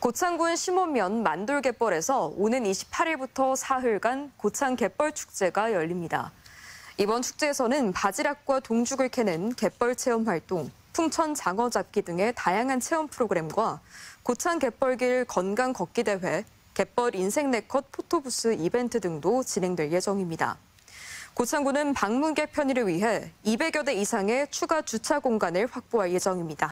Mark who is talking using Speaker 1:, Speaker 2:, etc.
Speaker 1: 고창군 심원면 만돌갯벌에서 오는 28일부터 사흘간 고창 갯벌 축제가 열립니다. 이번 축제에서는 바지락과 동죽을 캐는 갯벌 체험 활동, 풍천 장어 잡기 등의 다양한 체험 프로그램과 고창 갯벌길 건강 걷기 대회, 갯벌 인생 네컷 포토부스 이벤트 등도 진행될 예정입니다. 고창군은 방문객 편의를 위해 200여 대 이상의 추가 주차 공간을 확보할 예정입니다.